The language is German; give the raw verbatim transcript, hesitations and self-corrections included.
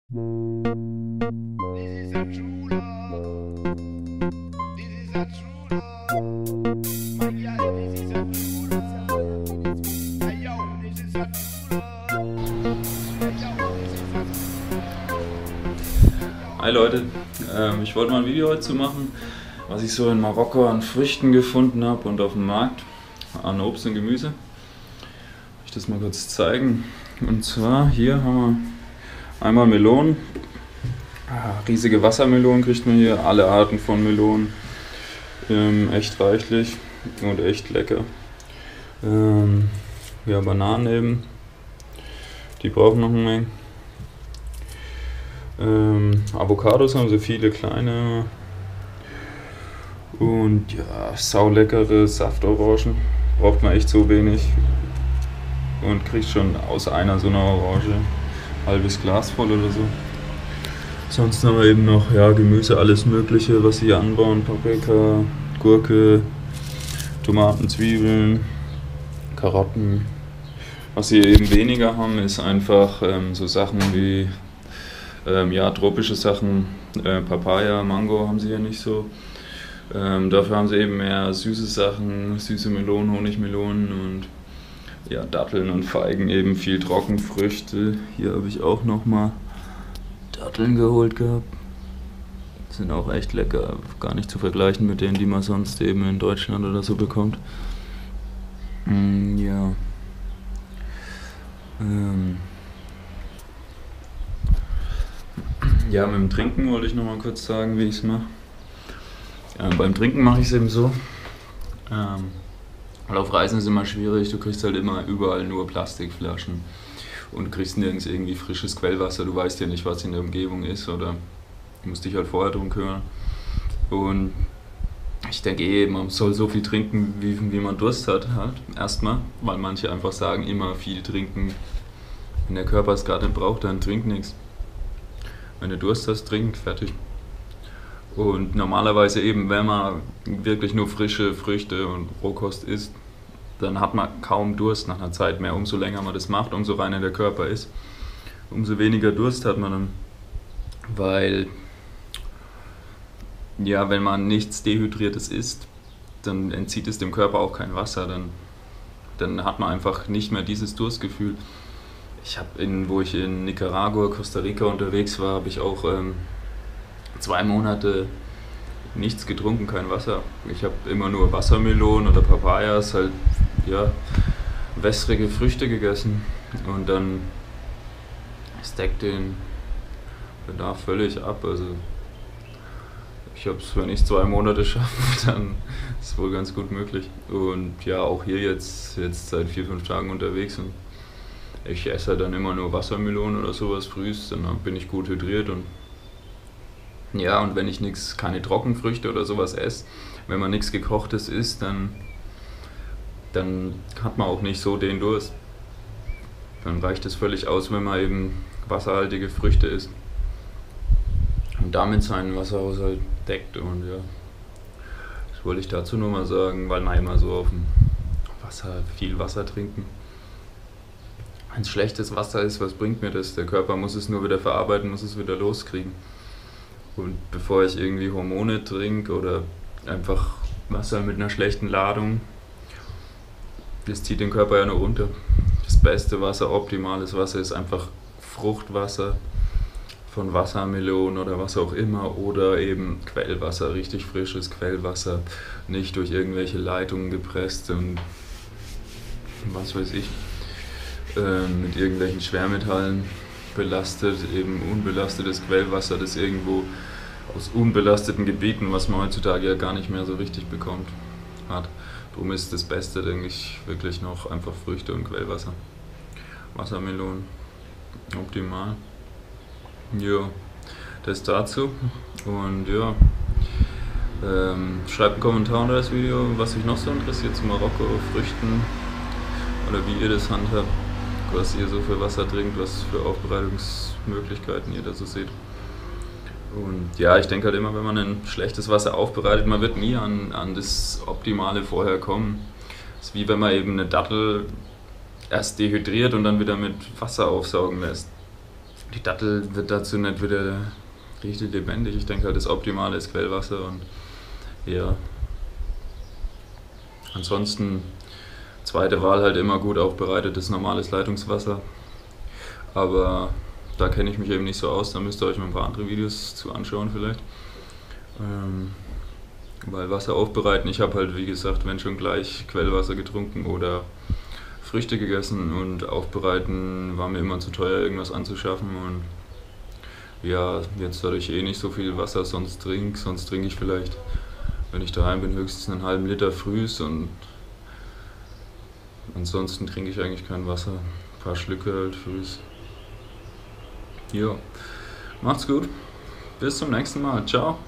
This is a true love. This is a true love. My girl, this is a true love. Hey yo, this is a true love. Hey yo, this is a Hi Leute, ähm, ich wollte mal ein Video heute zu machen, was ich so in Marokko an Früchten gefunden habe und auf dem Markt an Obst und Gemüse. Ich das mal kurz zeigen. Und zwar hier haben wir einmal Melonen. Ah, riesige Wassermelonen kriegt man hier, alle Arten von Melonen. Ähm, echt reichlich und echt lecker. Ähm, ja, Bananen eben. Die brauchen noch eine Menge. Ähm, Avocados haben sie viele kleine. Und ja, sauleckere Saftorangen. Braucht man echt so wenig. Und kriegt schon aus einer so einer Orange halbes Glas voll oder so. Sonst haben wir eben noch ja, Gemüse, alles mögliche, was sie hier anbauen. Paprika, Gurke, Tomaten, Zwiebeln, Karotten. Was sie eben weniger haben, ist einfach ähm, so Sachen wie ähm, ja, tropische Sachen. Äh, Papaya, Mango haben sie hier nicht so. Ähm, dafür haben sie eben mehr süße Sachen, süße Melonen, Honigmelonen und ja, Datteln und Feigen, eben viel Trockenfrüchte. Hier habe ich auch nochmal Datteln geholt gehabt. Sind auch echt lecker, gar nicht zu vergleichen mit denen, die man sonst eben in Deutschland oder so bekommt. Mm, ja. Ähm. Ja, mit dem Trinken wollte ich nochmal kurz sagen, wie ich es mache. Ja, beim Trinken mache ich es eben so. Ähm, Weil auf Reisen ist es immer schwierig, du kriegst halt immer überall nur Plastikflaschen und kriegst nirgends irgendwie frisches Quellwasser, du weißt ja nicht, was in der Umgebung ist oder du musst dich halt vorher drum kümmern. Und ich denke eh, man soll so viel trinken, wie, wie man Durst hat, halt, erstmal, weil manche einfach sagen, immer viel trinken. Wenn der Körper es gerade nicht braucht, dann trink nichts. Wenn du Durst hast, trink, fertig. Und normalerweise eben, wenn man wirklich nur frische Früchte und Rohkost isst, dann hat man kaum Durst nach einer Zeit mehr. Umso länger man das macht, umso reiner der Körper ist, umso weniger Durst hat man dann. Weil, ja, wenn man nichts Dehydriertes isst, dann entzieht es dem Körper auch kein Wasser. Dann, dann hat man einfach nicht mehr dieses Durstgefühl. Ich habe, in, wo ich in Nicaragua, Costa Rica unterwegs war, habe ich auch ähm, zwei Monate nichts getrunken, kein Wasser. Ich habe immer nur Wassermelonen oder Papayas, halt ja, wässrige Früchte gegessen und dann stackt den Bedarf völlig ab. Also ich habe es, wenn ich zwei Monate schaffe, dann ist es wohl ganz gut möglich. Und ja, auch hier jetzt, jetzt seit vier, fünf Tagen unterwegs und ich esse dann immer nur Wassermelonen oder sowas frühs, dann bin ich gut hydriert und ja, und wenn ich nix, keine Trockenfrüchte oder sowas esse, wenn man nichts Gekochtes isst, dann, dann hat man auch nicht so den Durst. Dann reicht es völlig aus, wenn man eben wasserhaltige Früchte isst und damit seinen Wasserhaushalt deckt. Und ja, das wollte ich dazu nur mal sagen, weil man immer so auf dem Wasser, viel Wasser trinken. Wenn es schlechtes Wasser ist, was bringt mir das? Der Körper muss es nur wieder verarbeiten, muss es wieder loskriegen. Und bevor ich irgendwie Hormone trinke oder einfach Wasser mit einer schlechten Ladung, das zieht den Körper ja nur runter. Das beste Wasser, optimales Wasser ist einfach Fruchtwasser von Wassermelonen oder was auch immer oder eben Quellwasser, richtig frisches Quellwasser, nicht durch irgendwelche Leitungen gepresst und was weiß ich, äh, mit irgendwelchen Schwermetallen belastet, eben unbelastetes Quellwasser, das irgendwo aus unbelasteten Gebieten, was man heutzutage ja gar nicht mehr so richtig bekommt, hat. Darum ist das Beste, denke ich, wirklich noch einfach Früchte und Quellwasser. Wassermelonen, optimal. Ja, das dazu. Und ja, ähm, schreibt einen Kommentar unter das Video, was euch noch so interessiert zu Marokko, Früchten oder wie ihr das handhabt, was ihr so für Wasser trinkt, was für Aufbereitungsmöglichkeiten ihr da so seht. Und ja, ich denke halt immer, wenn man ein schlechtes Wasser aufbereitet, man wird nie an, an das Optimale vorher kommen. Es ist wie wenn man eben eine Dattel erst dehydriert und dann wieder mit Wasser aufsaugen lässt. Die Dattel wird dazu nicht wieder richtig lebendig. Ich denke halt, das Optimale ist Quellwasser und ja. Ansonsten, zweite Wahl halt immer gut aufbereitetes normales Leitungswasser. Aber da kenne ich mich eben nicht so aus, da müsst ihr euch mal ein paar andere Videos zu anschauen vielleicht. Ähm, weil Wasser aufbereiten, ich habe halt wie gesagt, wenn schon gleich Quellwasser getrunken oder Früchte gegessen und aufbereiten war mir immer zu teuer, irgendwas anzuschaffen und ja, jetzt dadurch eh nicht so viel Wasser sonst trinke, sonst trinke ich vielleicht, wenn ich daheim bin, höchstens einen halben Liter frühs und ansonsten trinke ich eigentlich kein Wasser, ein paar Schlücke halt frühs. Ja, macht's gut, bis zum nächsten Mal, ciao.